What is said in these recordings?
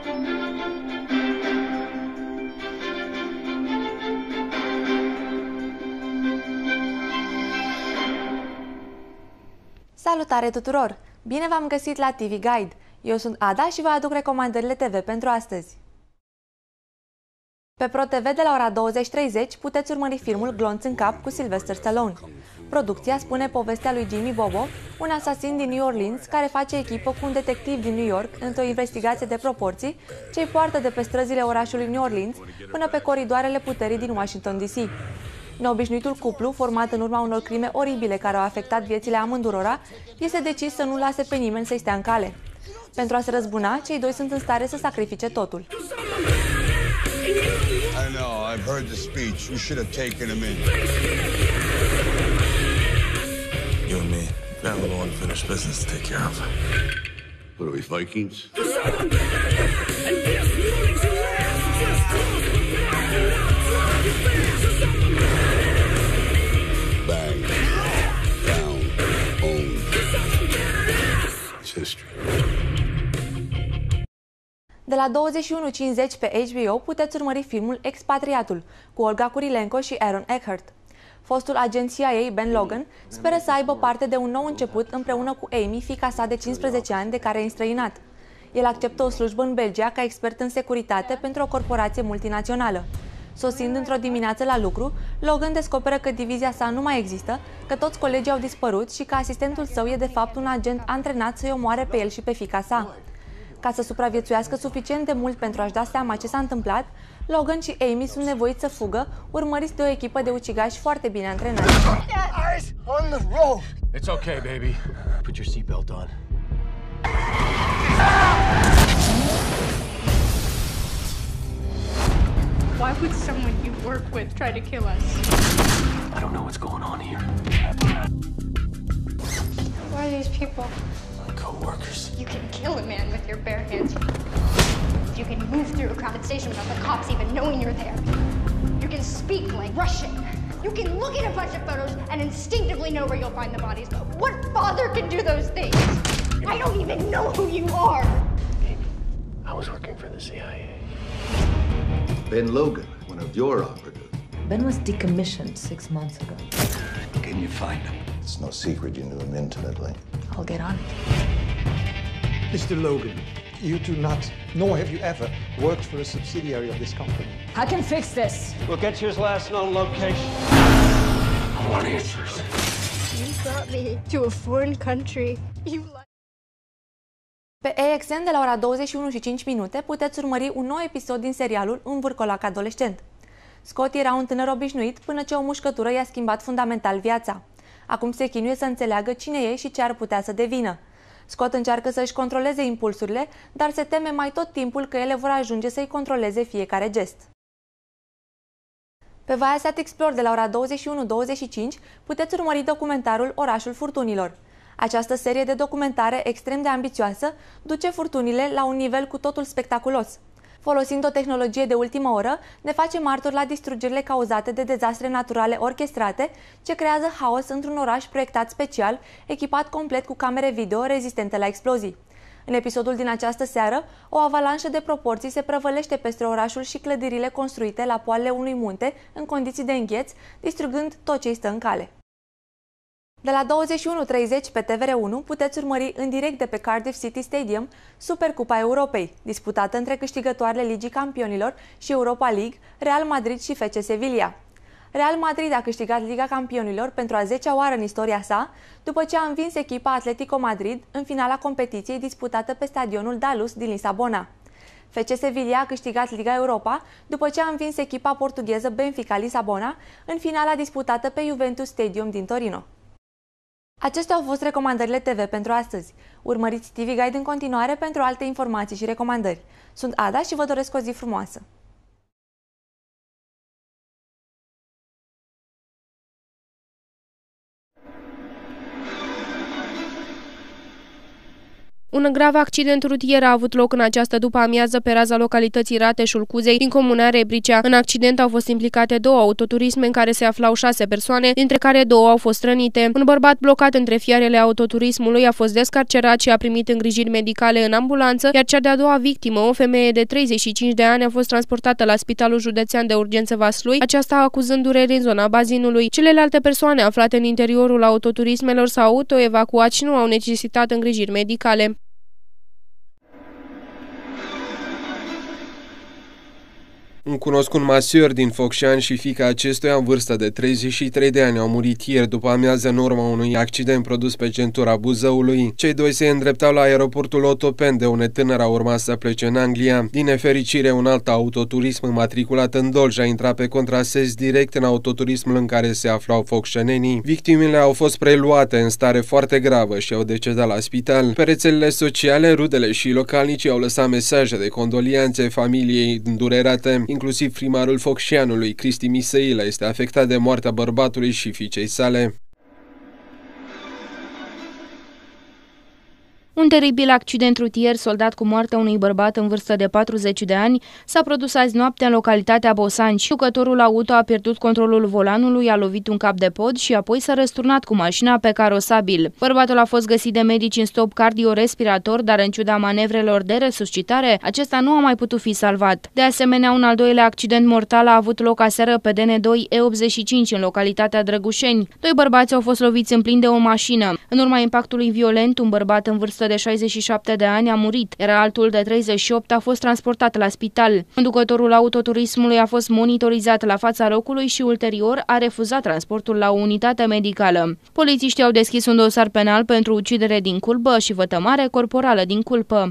Salutare tuturor! Bine v-am găsit la TV Guide! Eu sunt Ada și vă aduc recomandările TV pentru astăzi. Pe ProTV de la ora 20:30 puteți urmări filmul Glonț în cap cu Sylvester Stallone. Producția spune povestea lui Jimmy Bobo, un asasin din New Orleans care face echipă cu un detectiv din New York într-o investigație de proporții ce îi poartă de pe străzile orașului New Orleans până pe coridoarele puterii din Washington DC. Neobișnuitul cuplu, format în urma unor crime oribile care au afectat viețile amândurora, este decis să nu lase pe nimeni să-i stea în cale. Pentru a se răzbuna, cei doi sunt în stare să sacrifice totul. I know, I've heard the speech. You should have taken him in. You and me got a little unfinished business to take care of. What are we, Vikings? Bang. Down. Boom. It's history. De la 21:50 pe HBO puteți urmări filmul Expatriatul cu Olga Kurilenko și Aaron Eckhart. Fostul agent CIA Ben Logan speră să aibă parte de un nou început împreună cu Amy, fiica sa de 15 ani de care e înstrăinat. El acceptă o slujbă în Belgia ca expert în securitate pentru o corporație multinațională. Sosind într-o dimineață la lucru, Logan descoperă că divizia sa nu mai există, că toți colegii au dispărut și că asistentul său e de fapt un agent antrenat să-i omoare pe el și pe fiica sa. Ca să supraviețuiască suficient de mult pentru a-și da seama ce s-a întâmplat, Logan și Amy sunt nevoiți să fugă, urmăriți de o echipă de ucigași foarte bine antrenați. Eyes on the road. It's okay, baby. Put your seatbelt on. Why would someone you work with try to kill us? I don't know what's going on here. Who are these people? My co-workers. You can kill a man with your bare hands. You can move through a crowded station without the cops even knowing you're there. You can speak like Russian. You can look at a bunch of photos and instinctively know where you'll find the bodies. What father can do those things? I don't even know who you are. Amy, I was working for the CIA. Ben Logan, one of your operatives. Ben was decommissioned 6 months ago. Can you find him? It's no secret you knew him intimately. I'll get on it. Mr. Logan, you do not, nor have you ever, worked for a subsidiary of this company. I can fix this. We'll get you his last known location. I want answers. You brought me to a foreign country. You Pe AXN de la ora 21:05 puteți urmări un nou episod din serialul Un vârcolac adolescent. Scott era un tânăr obișnuit până ce o mușcătură i-a schimbat fundamental viața. Acum se chinuie să înțeleagă cine e și ce ar putea să devină. Scott încearcă să își controleze impulsurile, dar se teme mai tot timpul că ele vor ajunge să-i controleze fiecare gest. Pe Viasat Explore de la ora 21:25 puteți urmări documentarul Orașul Furtunilor. Această serie de documentare extrem de ambițioasă duce furtunile la un nivel cu totul spectaculos. Folosind o tehnologie de ultimă oră, ne face martori la distrugerile cauzate de dezastre naturale orchestrate, ce creează haos într-un oraș proiectat special, echipat complet cu camere video rezistente la explozii. În episodul din această seară, o avalanșă de proporții se prăvălește peste orașul și clădirile construite la poalele unui munte, în condiții de îngheț, distrugând tot ce îi stă în cale. De la 21:30 pe TVR1 puteți urmări în direct de pe Cardiff City Stadium Supercupa Europei, disputată între câștigătoarele Ligii Campionilor și Europa League, Real Madrid și FC Sevilla. Real Madrid a câștigat Liga Campionilor pentru a 10-a oară în istoria sa, după ce a învins echipa Atletico Madrid în finala competiției disputată pe stadionul Dalus din Lisabona. FC Sevilla a câștigat Liga Europa după ce a învins echipa portugheză Benfica Lisabona în finala disputată pe Juventus Stadium din Torino. Acestea au fost recomandările TV pentru astăzi. Urmăriți TV Guide în continuare pentru alte informații și recomandări. Sunt Ada și vă doresc o zi frumoasă! Un grav accident rutier a avut loc în această după-amiază pe raza localității Rateșul Cuzei, din comuna Rebricea. În accident au fost implicate 2 autoturisme în care se aflau 6 persoane, dintre care 2 au fost rănite. Un bărbat blocat între fiarele autoturismului a fost descarcerat și a primit îngrijiri medicale în ambulanță, iar cea de-a doua victimă, o femeie de 35 de ani, a fost transportată la Spitalul Județean de Urgență Vaslui, aceasta acuzând dureri în zona bazinului. Celelalte persoane aflate în interiorul autoturismelor s-au autoevacuat și nu au necesitat îngrijiri medicale. Un cunoscut masier din Focșani și fiica acestuia în vârstă de 33 de ani au murit ieri după amiază în urma unui accident produs pe centura Buzăului. Cei doi se îndreptau la aeroportul Otopeni, de unde tânăr a urmat să plece în Anglia. Din nefericire, un alt autoturism înmatriculat în Dolj a intrat pe contrasens direct în autoturismul în care se aflau focșenenii. Victimele au fost preluate în stare foarte gravă și au decedat la spital. Pe rețelele sociale, rudele și localnicii au lăsat mesaje de condolianțe familiei îndurerate. Inclusiv primarul Focșanului, Cristi Misăilă, este afectat de moartea bărbatului și fiicei sale. Un teribil accident rutier soldat cu moartea unui bărbat în vârstă de 40 de ani s-a produs azi noapte în localitatea Bosanci. Jucătorul auto a pierdut controlul volanului, a lovit un cap de pod și apoi s-a răsturnat cu mașina pe carosabil. Bărbatul a fost găsit de medici în stop cardiorespirator, dar în ciuda manevrelor de resuscitare, acesta nu a mai putut fi salvat. De asemenea, un al doilea accident mortal a avut loc aseară pe DN2 E85 în localitatea Drăgușeni. 2 bărbați au fost loviți în plin de o mașină. În urma impactului violent, un bărbat în vârstă de 67 de ani a murit, iar altul de 38 a fost transportat la spital. Conducătorul autoturismului a fost monitorizat la fața locului și ulterior a refuzat transportul la o unitate medicală. Polițiștii au deschis un dosar penal pentru ucidere din culpă și vătămare corporală din culpă.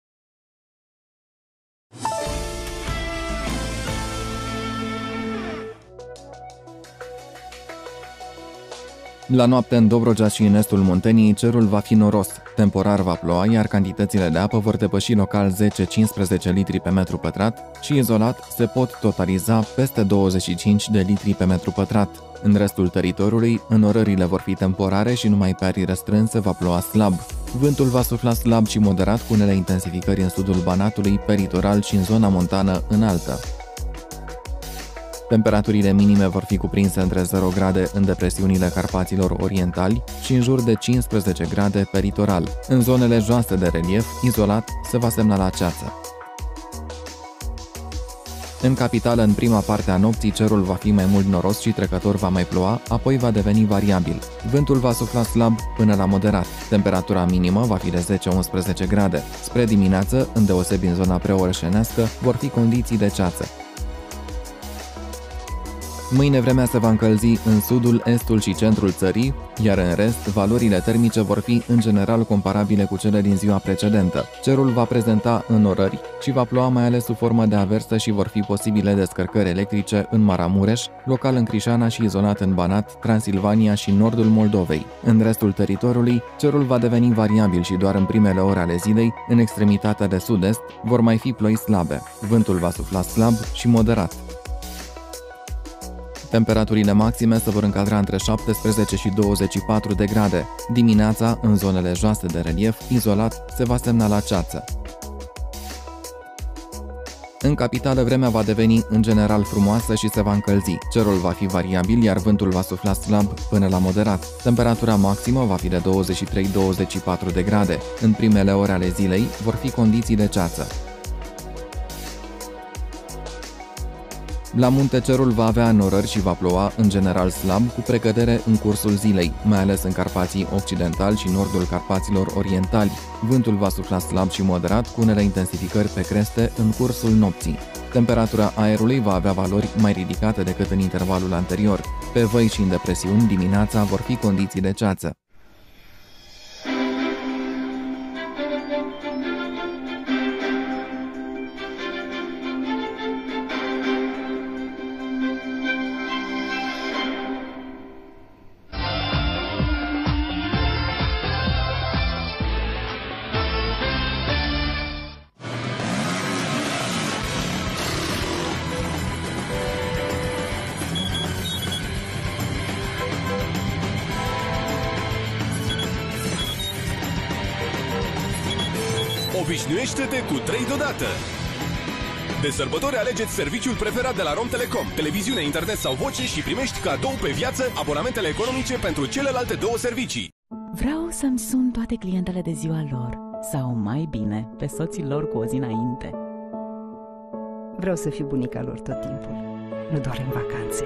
La noapte în Dobrogea și în estul Munteniei, cerul va fi noros. Temporar va ploua, iar cantitățile de apă vor depăși local 10-15 litri pe metru pătrat și izolat se pot totaliza peste 25 de litri pe metru pătrat. În restul teritoriului, înnorările vor fi temporare și numai pe arii restrânse va ploua slab. Vântul va sufla slab și moderat, cu unele intensificări în sudul Banatului, pe litoral și în zona montană înaltă. Temperaturile minime vor fi cuprinse între 0 grade în depresiunile Carpaților Orientali și în jur de 15 grade pe litoral. În zonele joase de relief, izolat, se va semnala ceață. În capitală, în prima parte a nopții, cerul va fi mai mult noros și trecător va mai ploua, apoi va deveni variabil. Vântul va sufla slab până la moderat. Temperatura minimă va fi de 10-11 grade. Spre dimineață, îndeosebi în zona preorășenească, vor fi condiții de ceață. Mâine vremea se va încălzi în sudul, estul și centrul țării, iar în rest, valorile termice vor fi în general comparabile cu cele din ziua precedentă. Cerul va prezenta înnorări și va ploua mai ales sub formă de aversă și vor fi posibile descărcări electrice în Maramureș, local în Crișana și izolat în Banat, Transilvania și nordul Moldovei. În restul teritoriului, cerul va deveni variabil și doar în primele ore ale zilei, în extremitatea de sud-est, vor mai fi ploi slabe. Vântul va sufla slab și moderat. Temperaturile maxime se vor încadra între 17 și 24 de grade. Dimineața, în zonele joase de relief, izolat, se va semnala ceață. În capitală, vremea va deveni în general frumoasă și se va încălzi. Cerul va fi variabil, iar vântul va sufla slab până la moderat. Temperatura maximă va fi de 23-24 de grade. În primele ore ale zilei vor fi condiții de ceață. La munte, cerul va avea înnorări și va ploua în general slab, cu precădere în cursul zilei, mai ales în Carpații Occidentali și nordul Carpaților Orientali. Vântul va sufla slab și moderat, cu unele intensificări pe creste în cursul nopții. Temperatura aerului va avea valori mai ridicate decât în intervalul anterior. Pe văi și în depresiuni, dimineața vor fi condiții de ceață. Obișnuiește-te cu 3 deodată! De sărbători alegeți serviciul preferat de la Rom Telecom, televiziune, internet sau voce și primești cadou pe viață abonamentele economice pentru celelalte 2 servicii. Vreau să-mi sun toate clientele de ziua lor, sau mai bine, pe soții lor cu o zi înainte. Vreau să fiu bunica lor tot timpul, nu doar în vacanțe.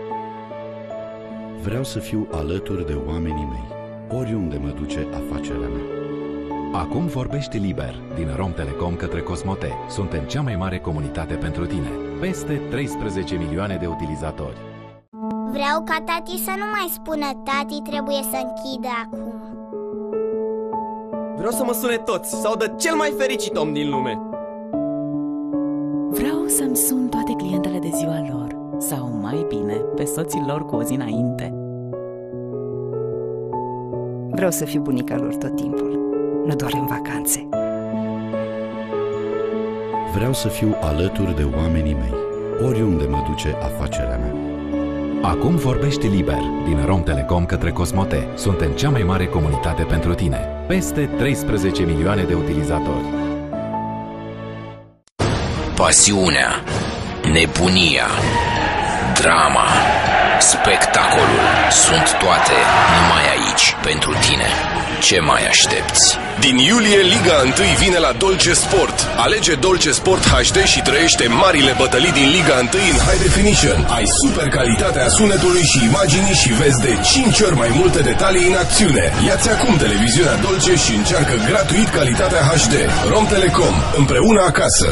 Vreau să fiu alături de oamenii mei, oriunde mă duce afacerea mea. Acum vorbește liber din Rom Telecom către Cosmote. Suntem cea mai mare comunitate pentru tine. Peste 13 milioane de utilizatori. Vreau ca tati să nu mai spună tati trebuie să închidă acum. Vreau să mă sune toți, să audă cel mai fericit om din lume. Vreau să-mi sun toate clientele de ziua lor, sau mai bine, pe soții lor cu o zi înainte. Vreau să fiu bunica lor tot timpul, nu doar în vacanțe. Vreau să fiu alături de oamenii mei, oriunde mă duce afacerea mea. Acum vorbește liber din Rom Telecom către Cosmote. Suntem cea mai mare comunitate pentru tine. Peste 13 milioane de utilizatori. Pasiunea, nebunia, drama, spectacolul sunt toate numai aici pentru tine. Ce mai aștepți? Din iulie, Liga 1 vine la Dolce Sport. Alege Dolce Sport HD și trăiește marile bătălii din Liga 1 în High Definition. Ai super calitatea sunetului și imaginii și vezi de 5 ori mai multe detalii în acțiune. Ia-ți acum televiziunea Dolce și încearcă gratuit calitatea HD. Rom Telecom, împreună acasă.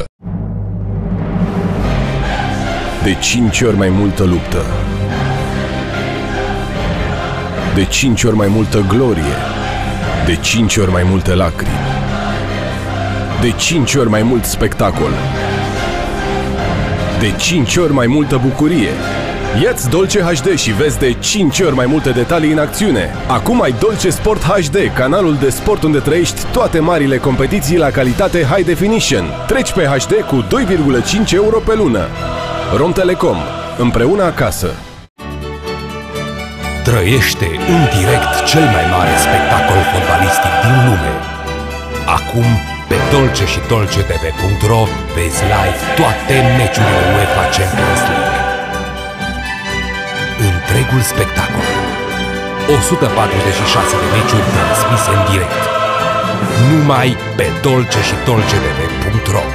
De 5 ori mai multă luptă. De 5 ori mai multă glorie. De 5 ori mai multe lacrimi. De 5 ori mai mult spectacol. De 5 ori mai multă bucurie. Ia-ți Dolce HD și vezi de 5 ori mai multe detalii în acțiune. Acum ai Dolce Sport HD, canalul de sport unde trăiești toate marile competiții la calitate High Definition. Treci pe HD cu 2,5 euro pe lună. Rom Telecom, împreună acasă. Trăiește în direct cel mai mare spectacol fotbalistic din lume. Acum, pe Dolce și dolcetv.ro vezi live toate meciurile UEFA Champions League. Întregul spectacol. 146 de meciuri transmise în direct. Numai pe Dolce și dolcetv.ro.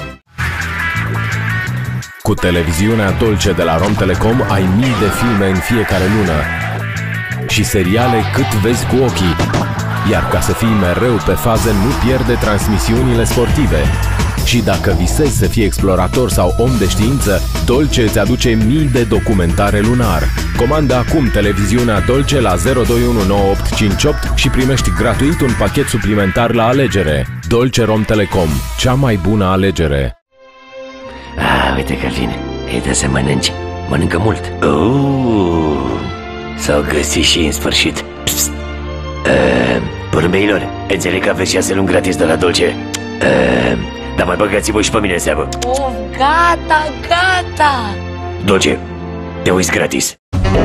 Cu televiziunea Dolce de la Rom Telecom ai mii de filme în fiecare lună și seriale cât vezi cu ochii. Iar ca să fii mereu pe fază, nu pierde transmisiunile sportive. Și dacă visezi să fii explorator sau om de știință, Dolce îți aduce mii de documentare lunar. Comandă acum televiziunea Dolce la 0219858 și primești gratuit un pachet suplimentar la alegere. Dolce Rom Telecom, cea mai bună alegere. Uite că vine. Ei, dă să mănânci. Mănâncă mult. S-au găsit și în sfârșit. Porumbeilor, înțeleg că aveți 6 luni gratis de la Dolce. Dar mai băgați-vă și pe mine în seamă. Gata! Dolce, te uiți gratis.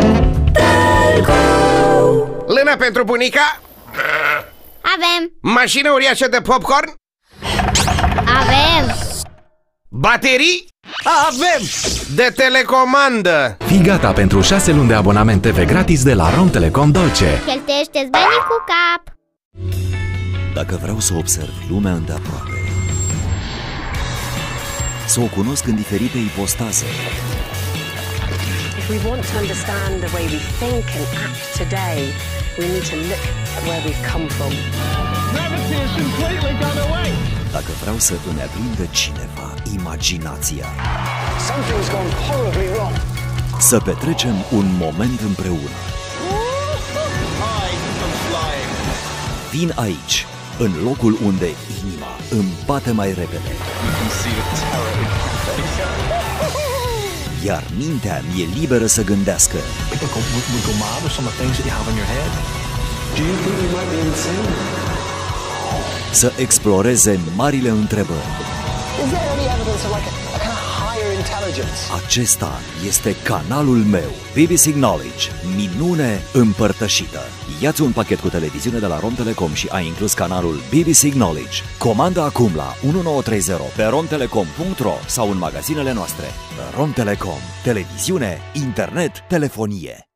Lână pentru bunica? Avem! Mașină uriașă de popcorn? Avem! Baterii? Avem! De telecomandă! Fii gata pentru 6 luni de abonament TV gratis de la Rom Telecom Dolce. Cheltuiește-ți banii cu cap! Dacă vreau să observ lumea îndeaproape, să o cunosc în diferite ipostaze, If we want to understand the way we think and act today, we need to look at where we've come from. Gravity has completely gone away. dacă vreau să îmi aprindă cineva imaginația, Something's gone horribly wrong. să petrecem un moment împreună. Vin aici, în locul unde inima îmi bate mai repede, iar mintea mi-e liberă să gândească. Să exploreze marile întrebări. Is there any evidence of like a kind of higher intelligence. Acesta este canalul meu, BBC Knowledge, minune împărtășită. Ia-ți un pachet cu televiziune de la Romtelecom și ai inclus canalul BBC Knowledge. Comandă acum la 1930 pe romtelecom.ro sau în magazinele noastre. Romtelecom, televiziune, internet, telefonie.